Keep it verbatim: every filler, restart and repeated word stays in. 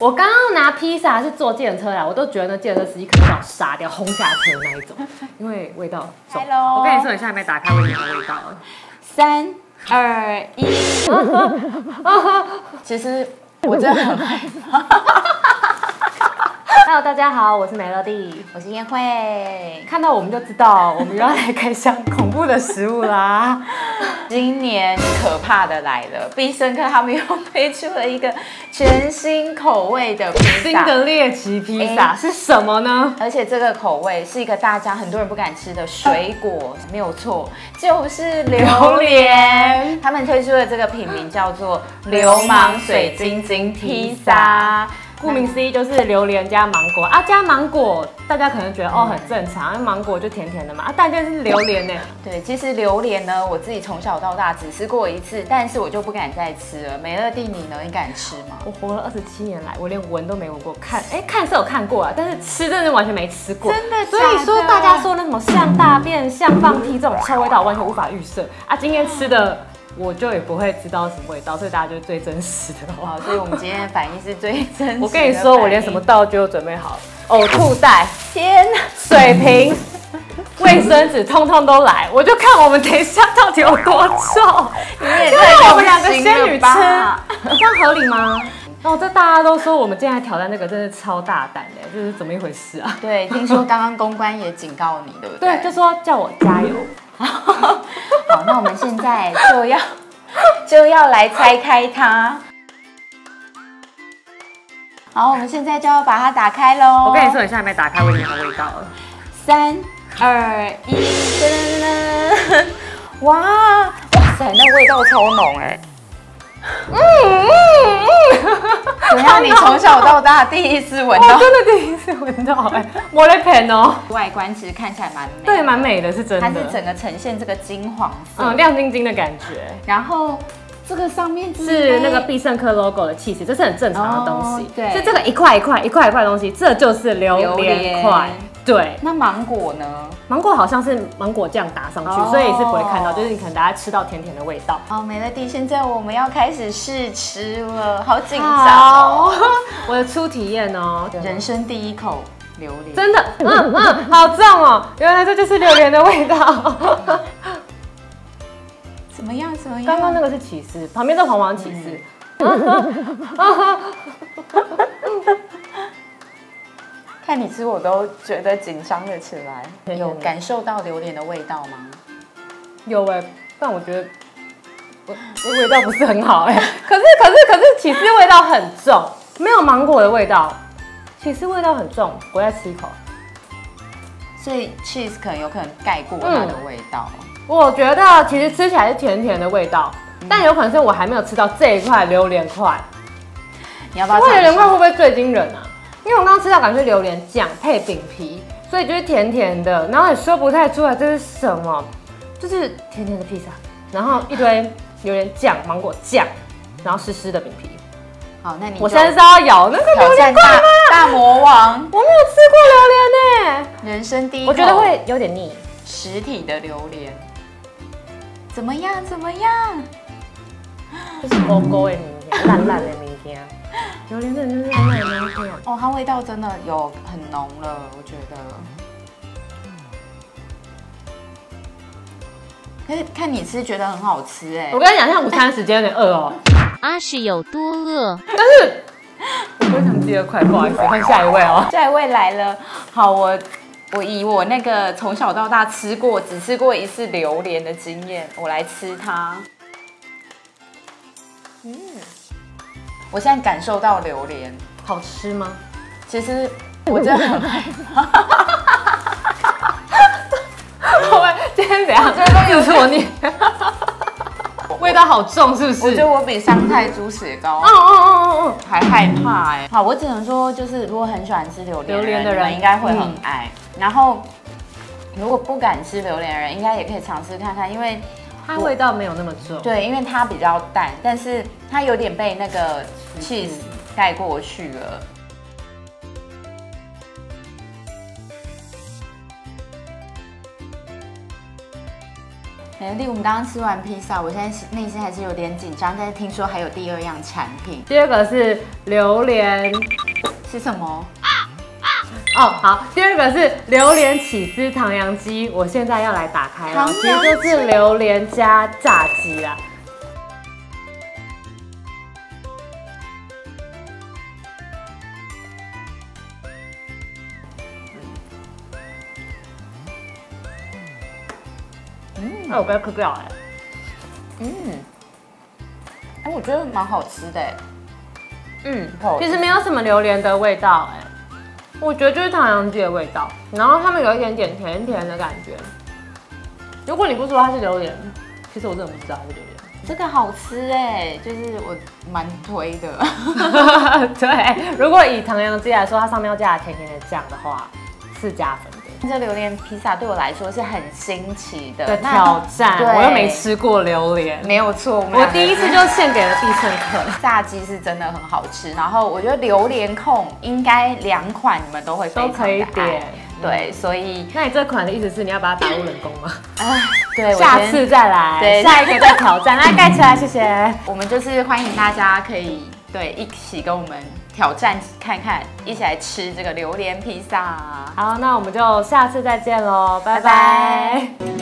我刚刚拿披萨是坐计程车来，我都觉得那计程车司机可能把我杀掉、轰下车那一种，因为味道重。 Hello， 我跟你说，你现在还没打开味道的味道。 三二一，其实我真的很害怕。 Hello， 大家好，我是美乐蒂， 我是燕慧。 看到我们就知道，我们又要来开箱恐怖的食物啦。 今年可怕的来了，必胜客他们又推出了一个全新口味的披萨， 新的猎奇披萨、欸、是什么呢？ 而且这个口味是一个大家很多人不敢吃的水果，没有错，就是榴莲。他们推出的这个品名叫做流氓水晶晶披萨。 顾名思义就是榴莲加芒果啊，加芒果大家可能觉得哦很正常，因为芒果就甜甜的嘛，啊但就是榴莲呢。 对，其实榴莲呢，我自己从小到大只吃过一次，但是我就不敢再吃了。美乐蒂你呢？你敢吃吗？ 我活了二十七年来，我连闻都没闻过，看哎看是有看过啊，但是吃真的完全没吃过。 真的假的？ 所以说大家说那什么像大便、像放屁这种臭味道，完全无法预设啊。今天吃的。我就也不会知道什么味道，所以大家就是最真实的哇！所以我们今天的反应是最真实的。 我跟你说，我连什么道具都准备好了，呕吐袋、天、水瓶、卫生纸，通通都来。我就看我们等一下到底有多臭。 你也太我们两个仙女吃，这样合理吗？哦，这大家都说我们今天来挑战那个，真是超大胆的，这是怎么一回事啊？ 对，听说刚刚公关也警告你，对不对？ 对，就说叫我加油。 好，那我们现在就要就要来拆开它。好，我们现在就要把它打开喽。 我跟你说，你现在还没打开味道的味道了。 三二一，噔噔噔！哇哇塞，那味道超浓哎、欸！嗯嗯嗯，怎么样？你从小到大第一次闻到？ 真的第一次闻到哎、欸，我的盆哦。 外观其实看起来蛮美， 对，蛮美的，是真的。 它是整个呈现这个金黄色， 嗯，亮晶晶的感觉。 然后这个上面是那个必胜客 logo 的气势，这是很正常的东西。 哦、对， 是这个一块一块一块一块的东西，这就是榴莲块。对， 那芒果呢？ 芒果好像是芒果酱打上去，哦、所以是不会看到，就是你可能大家吃到甜甜的味道。 好，美乐蒂，现在我们要开始试吃了，好紧张哦！ 我的初体验哦， 人生第一口榴莲， 真的，嗯嗯，好重哦！原来这就是榴莲的味道。 怎么样？怎么样？ 刚刚那个是起司，旁边是黄黄起司。 看你吃，我都觉得紧张了起来。有感受到榴莲的味道吗？ 有哎、欸，但我觉得我味道不是很好哎、欸。可是可是可是起司味道很重，没有芒果的味道，起司味道很重。我再吃一口。 所以 cheese 可能有可能盖过它的味道。嗯、 我觉得其实吃起来是甜甜的味道，嗯、但有可能是我还没有吃到这一块榴莲块。 你要不要？ 榴莲块会不会最惊人啊？因为我刚刚吃到感觉是榴莲酱配饼皮，所以就是甜甜的，然后也说不太出来这是什么，就是甜甜的披萨，然后一堆榴莲酱、芒果酱，然后湿湿的饼皮。 好，那你我现在是要咬那个榴莲块吗？ 大魔王， 我没有吃过榴莲呢， 人生第一口， 我觉得会有点腻。 实体的榴莲，怎么样？怎么样？ 这是勾勾的物件，烂烂的物件。榴莲真的就是烂烂的东西哦，它味道真的有很浓了，我觉得。可是看你吃觉得很好吃哎。 我跟你讲，像午餐时间有点饿哦。 阿是有多饿？ 但是我非常第二块，不好意思，换下一位哦。 下一位来了，好，我我以我那个从小到大吃过只吃过一次榴莲的经验，我来吃它。嗯。我现在感受到榴莲好吃吗？ 其实我真的很害怕。 我们今天怎样？自作孽。味道好重，是不是？ 我觉得我比香菜猪血糕， 嗯嗯嗯嗯嗯， 还害怕哎、欸。好，我只能说，就是如果很喜欢吃榴莲榴莲的人，应该会很爱。嗯、然后，如果不敢吃榴莲的人，应该也可以尝试看看，因为。 它味道没有那么重， 对，因为它比较淡，但是它有点被那个 cheese 盖过去了。 哎，丽，我们刚刚吃完披萨，我现在内心还是有点紧张，但是听说还有第二样产品， 第二个是榴莲， 是什么？ 哦，好，第二个是榴莲起司唐扬鸡，我现在要来打开了，其实就是榴莲加炸鸡啦。嗯，那我不要嗑掉哎。 嗯，哎，我觉得蛮好吃的哎。 嗯，其实没有什么榴莲的味道哎。我觉得就是唐扬鸡的味道，然后他们有一点点甜甜的感觉。如果你不说它是榴莲，其实我真的不知道它是榴莲。 这个好吃哎，就是我蛮推的。 对，如果以唐扬鸡来说，它上面要加甜甜的酱的话，是加分的。 这榴莲披萨对我来说是很新奇的的挑战，我又没吃过榴莲， 没有错。 我第一次就献给了必胜客。 炸鸡是真的很好吃，然后我觉得榴莲控应该两款你们都会非常的爱， 都可以点。 对，所以那你这款的意思是你要把它打入冷宫吗？ 哎，对， 下次再来， 对， 下一个再挑战，来盖起来，谢谢。 我们就是欢迎大家可以对一起跟我们挑战看看，一起来吃这个榴莲披萨。 好，那我们就下次再见喽，拜拜。 拜拜。